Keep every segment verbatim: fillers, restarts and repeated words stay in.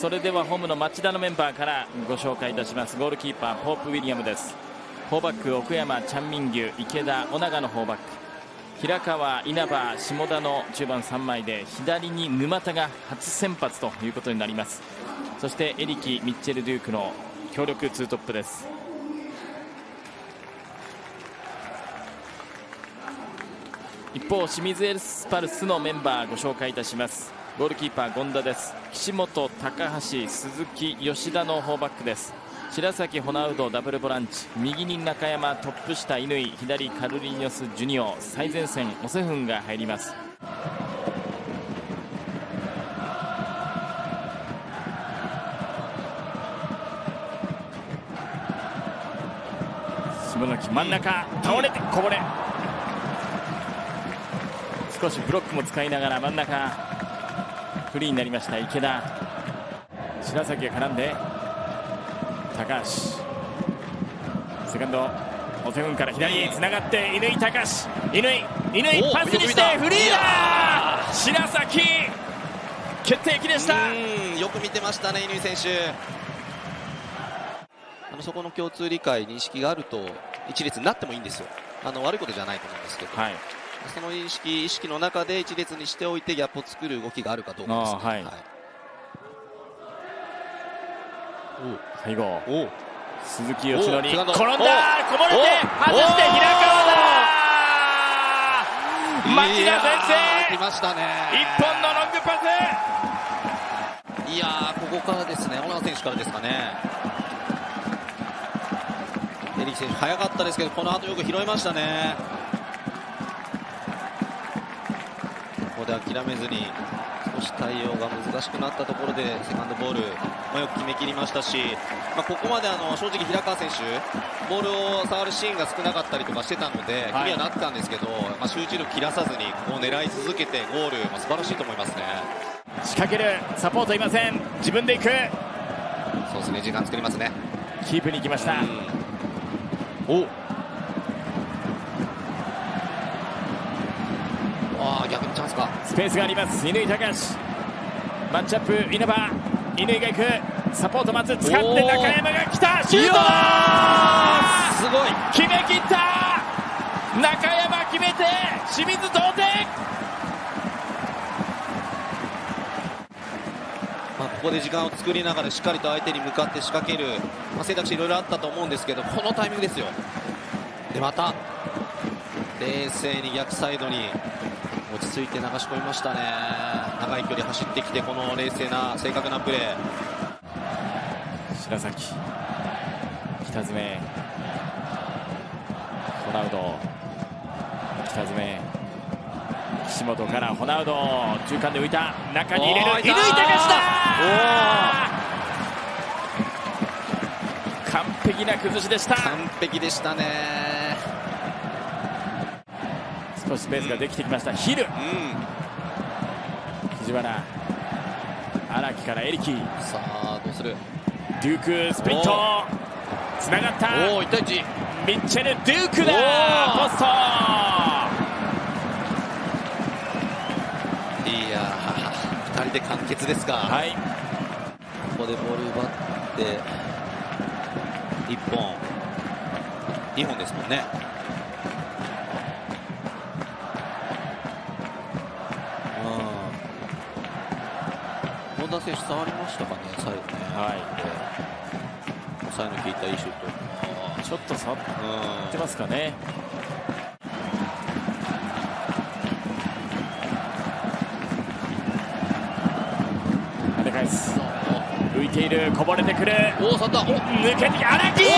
それではホームの町田のメンバーからご紹介いたします。ゴールキーパーポープ・ウィリアムです。フォーバック奥山、チャン・ミンギュ、池田、尾長のフォーバック、平川、稲葉、下田の中盤さんまいで、左に沼田が初先発ということになります。そしてエリキ、ミッチェル・デュークの強力ツートップです。一方、清水エスパルスのメンバーご紹介いたします。ゴールキーパー権田です。岸本、高橋、鈴木、吉田のフォーバックです。白崎、ホナウドダブルボランチ、右に中山、トップ下乾、左カルリニョス・ジュニオ、最前線オセフンが入ります。下崎真ん中倒れてこぼれ、少しブロックも使いながら真ん中フリーになりました池田。白崎が絡んで高橋、セカンドオセフンから左につながって乾、高橋、乾、乾パスにしてフリーだ。白崎決定機でした。 よく見てましたね乾選手。あのそこの共通理解認識があると一列になってもいいんですよ。あの悪いことじゃないと思うんですけど、はい、その意識意識の中で一列にしておいてギャップを作る動きがあるかどうかですね。はいはい、 最後鈴木義則転んだ、こぼれて外して平川だ。町田先生、 来ましたね。 一本のロングパス。いやー、ここからですね、小川選手からですかね。エリキ選手早かったですけど、この後よく拾いましたね。ここで諦めずに少し対応が難しくなったところでセカンドボール、まあ、よく決めきりましたし、まあ、ここまであの正直平川選手ボールを触るシーンが少なかったりとかしてたので気にはなってたんですけど、まあ、集中力切らさずにこう狙い続けてゴール、まあ、素晴らしいと思いますね。 仕掛ける、サポートいません、自分で行く。 そうですね、時間作りますね。 キープに行きました。 おあ、逆にチャンスか。 スペースがあります。乾、高橋、マッチアップ、稲葉、乾が行く、サポート待つ、使って中山が来た、シュートだ。 すごい決めきった。中山決めて清水同点。 まあ、ここで時間を作りながらしっかりと相手に向かって仕掛ける、まあ、選択肢いろいろあったと思うんですけど、このタイミングですよ。でまた冷静に逆サイドに落ち着いて流し込みましたね。長い距離走ってきてこの冷静な正確なプレー。 白崎、北爪、ホナウド、北爪、岸本からホナウド、中間で浮いた、中に入れる、乾、高橋だ。完璧な崩しでした。 完璧でしたね。 少しスペースができてきました。ヒル、うん、藤原、荒木からエリキ、 さあどうする。 デュークスプリントつながった。 おー、いち対いち、 ミッチェル・デュークだ。ポスト。 いやー、ふたりで完結ですか。はい、ここでボール奪っていっぽん、にほんですもんね。本田選手触りましたかね、最後ね。はい、抑えの効いたいいシュート。 ちょっと触ってますかね。跳ね返す、浮いている、こぼれてくる、 おお、触った、お抜けてき、荒木、ポスト。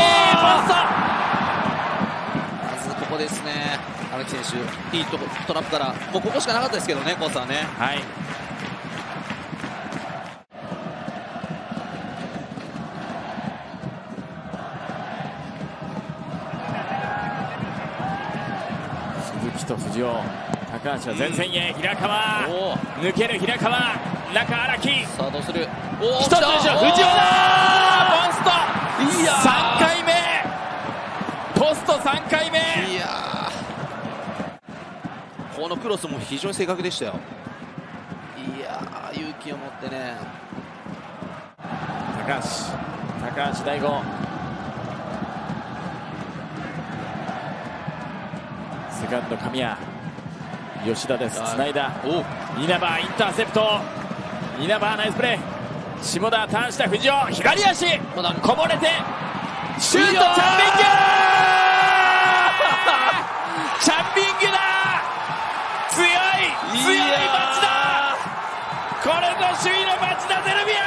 まずここですね、荒木選手いいとこ、トラップからもうここしかなかったですけどね、コースはね。はい、 と藤尾、高橋は前線へ、平川、抜ける平川、中荒木、 さあどうする。 お一つでしょ、藤尾だ。ポスト、いやさんかいめ、ポストさんかいめ。 いやこのクロスも非常に正確でしたよ。いや勇気を持ってね、 高橋高橋大吾、セカンド神谷、吉田です。つないだ稲葉、インターセプト、稲葉ナイスプレー、下田ターンした藤尾、左足こぼれてシュート、チャンビングチャンビングだ、強い強い町田、これぞ首位の町田ゼルビア、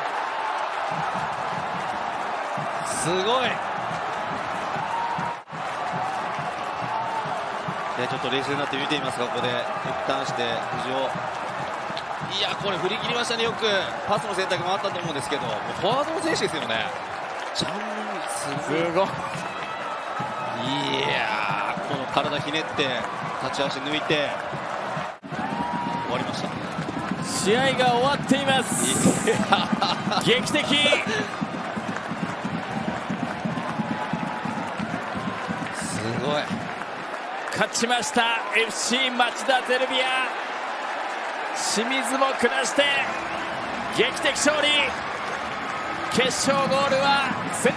すごい。でちょっと冷静になって見ていますが、ここでターンして藤尾、いやこれ振り切りましたね。よくパスの選択もあったと思うんですけど、もうフォワードの選手ですよね。チャンビングすごい。 すごい。 いやー、この体ひねって立ち足抜いて終わりました。 試合が終わっています。劇的。 すごい。 勝ちました エフシー 町田ゼルビア、清水も下して劇的勝利。決勝ゴールはセン